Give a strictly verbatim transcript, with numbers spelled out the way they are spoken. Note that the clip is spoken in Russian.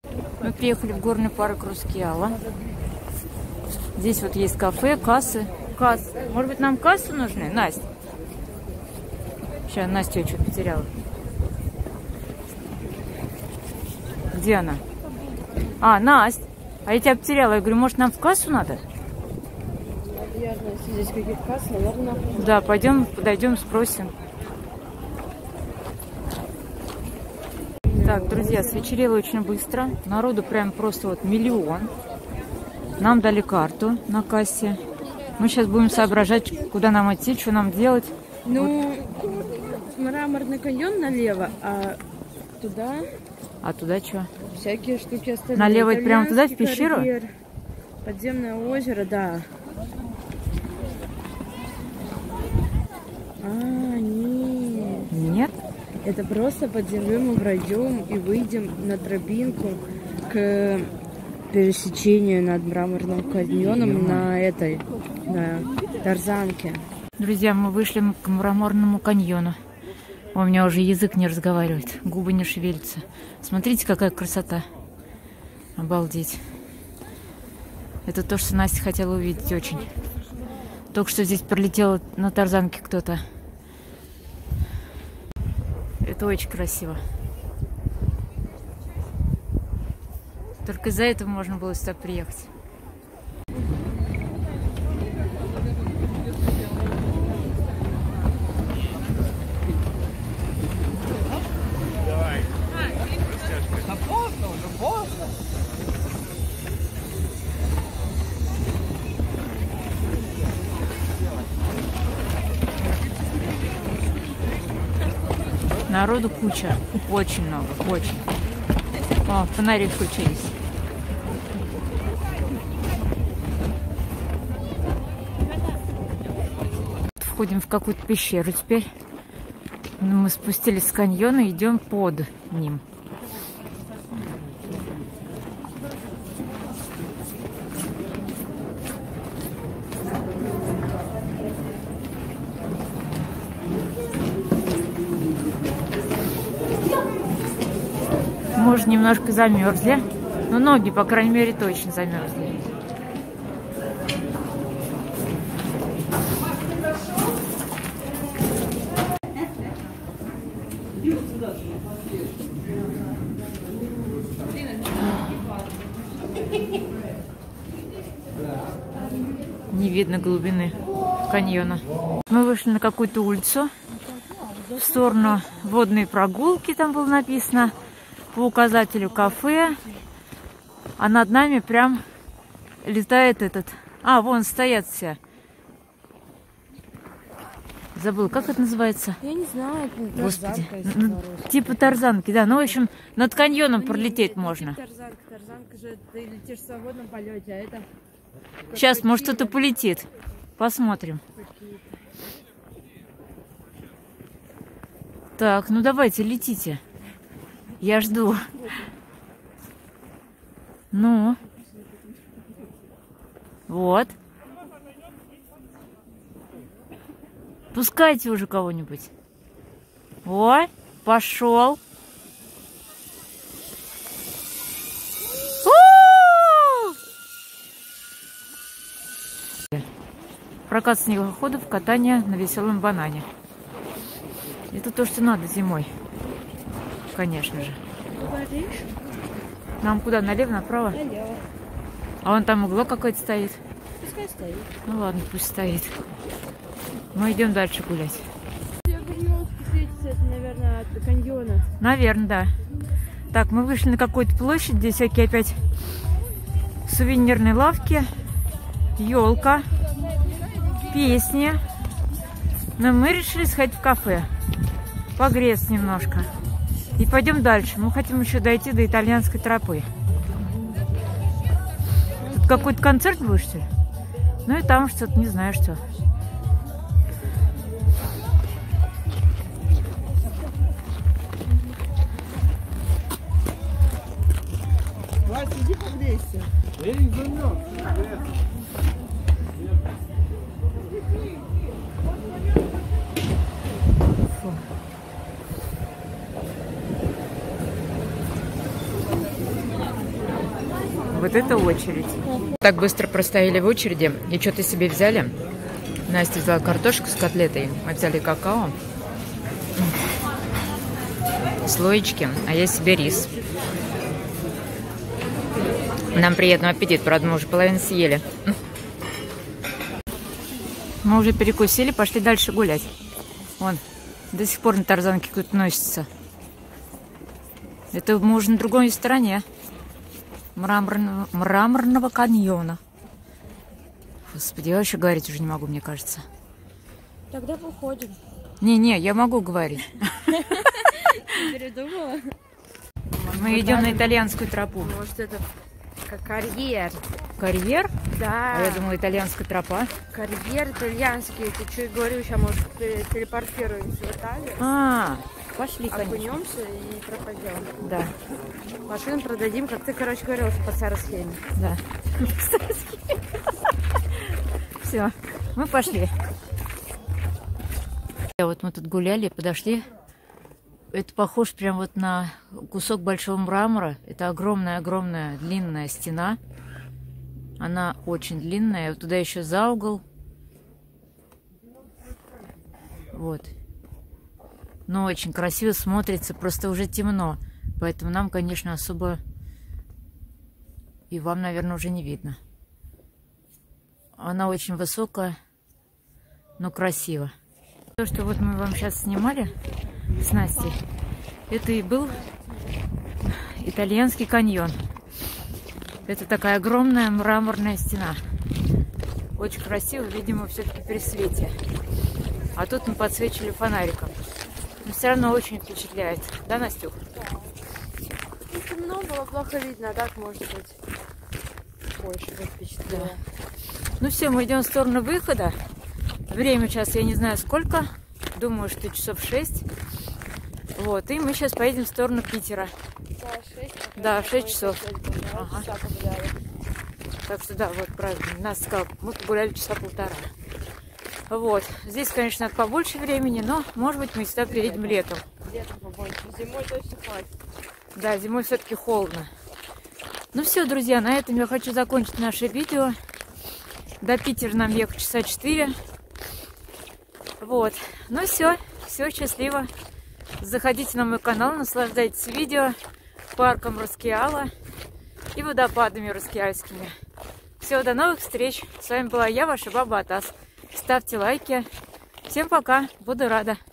Мы приехали в горный парк Рускеала. Здесь вот есть кафе, кассы. Кассы. Может быть, нам кассы нужны, Настя? Сейчас Настя я что-то потеряла. Где она? А, Настя. А я тебя потеряла. Я говорю, может, нам в кассу надо? Ясно, если здесь какие-то кассы, наверное. Да, пойдем, подойдем, спросим. Так, друзья, свечерело очень быстро. Народу прям просто вот миллион. Нам дали карту на кассе. Мы сейчас будем соображать, куда нам идти, что нам делать. Ну, вот. Мраморный каньон налево, а туда... А туда что? Всякие штуки остальные. Налево это прямо туда, в пещеру? Карьер, подземное озеро, да. А, нет. Нет? Это просто под землей мы пройдем и выйдем на тропинку к пересечению над мраморным каньоном на этой, на тарзанке. Друзья, мы вышли к мраморному каньону. У меня уже язык не разговаривает, губы не шевелятся. Смотрите, какая красота. Обалдеть. Это то, что Настя хотела увидеть очень. Только что здесь пролетел на тарзанке кто-то. Это очень красиво. Только из-за этого можно было сюда приехать. Народу куча. Очень много. Очень. О, фонари включились. Входим в какую-то пещеру теперь. Мы спустились с каньона и идем под ним. Мы уже немножко замерзли, но ноги, по крайней мере, точно замерзли. Не видно глубины каньона. Мы вышли на какую-то улицу в сторону водной прогулки, там было написано. По указателю кафе, а над нами прям летает этот... А, вон стоят все. Забыл, как это называется? Я не знаю, это Господи. тарзанка, Ну, типа тарзанки, да. Ну, в общем, над каньоном ну, пролететь нет, можно. Типа тарзанка. Тарзанка же ты летишь в свободном полете, а это... Сейчас, может, кто-то полетит. Посмотрим. Так, ну давайте, летите. Я жду. Ну. Вот. Пускайте уже кого-нибудь. О, пошел. Прокат снегоходов, катание на веселом банане. Это то, что надо зимой. Конечно же. Нам куда? Налево, направо? Налево. А вон там угло какой-то стоит. Пускай стоит. Ну ладно, пусть стоит. Мы идем дальше гулять. Я говорю, светится, это, наверное, от каньона. Наверное, да. Так, мы вышли на какую-то площадь, где всякие опять сувенирные лавки, елка, песни. Но мы решили сходить в кафе, погреться немножко. И пойдем дальше. Мы хотим еще дойти до итальянской тропы. Тут какой-то концерт будет, что ли? Ну и там что-то, не знаю что. Вася, иди погрейся. Я не замерз. Вот это очередь. Так быстро простояли в очереди и что-то себе взяли. Настя взяла картошку с котлетой, мы взяли какао, слоечки, а я себе рис. Нам приятного аппетита, правда, мы уже половину съели. Мы уже перекусили, пошли дальше гулять. Вон, до сих пор на тарзанке кто-то носится. Это мы уже на другой стороне мраморного, мраморного каньона. Господи, я вообще говорить уже не могу, мне кажется. Тогда выходим. Не-не, я могу говорить. Передумала? Мы идем на итальянскую тропу. Может, это как карьер. Карьер? Да. А я думала, итальянская тропа. Карьер итальянский. Ты что, говорю, сейчас, может, телепортируемся в Италию. А, пошли, конечно. Окунемся и пропадем. Да. Машину продадим, как ты, короче, говорил, по старой схеме. Да. Все, мы пошли. Вот мы тут гуляли, подошли. Это похоже прям вот на кусок большого мрамора. Это огромная-огромная длинная стена. Она очень длинная. Вот туда еще за угол. Вот. Но очень красиво смотрится. Просто уже темно. Поэтому нам, конечно, особо... И вам, наверное, уже не видно. Она очень высокая, но красиво. То, что вот мы вам сейчас снимали с Настей, это и был итальянский каньон. Это такая огромная мраморная стена. Очень красиво, видимо, все-таки при свете. А тут мы подсвечивали фонариком. Но все равно очень впечатляет. Да, Настюх? Ну, темно было, плохо видно, а так, может быть, больше впечатляло. Да. Ну все, мы идем в сторону выхода. Время сейчас я не знаю сколько. Думаю, что часов шесть. Вот, и мы сейчас поедем в сторону Питера. Да, шесть. Да, шесть часов. Ага. Часа Так что да, вот правильно. Нас сказал, мы погуляли часа полтора. Вот. Здесь, конечно, надо побольше времени, но, может быть, мы сюда приедем летом. Летом побольше. Зимой точно хватит. Да, зимой все-таки холодно. Ну все, друзья, на этом я хочу закончить наше видео. До Питера нам ехать часа четыре. Вот. Ну все, все, счастливо. Заходите на мой канал, наслаждайтесь видео, парком Роскеала и водопадами роскеальскими. Все, до новых встреч. С вами была я, ваша баба Атас. Ставьте лайки. Всем пока, буду рада.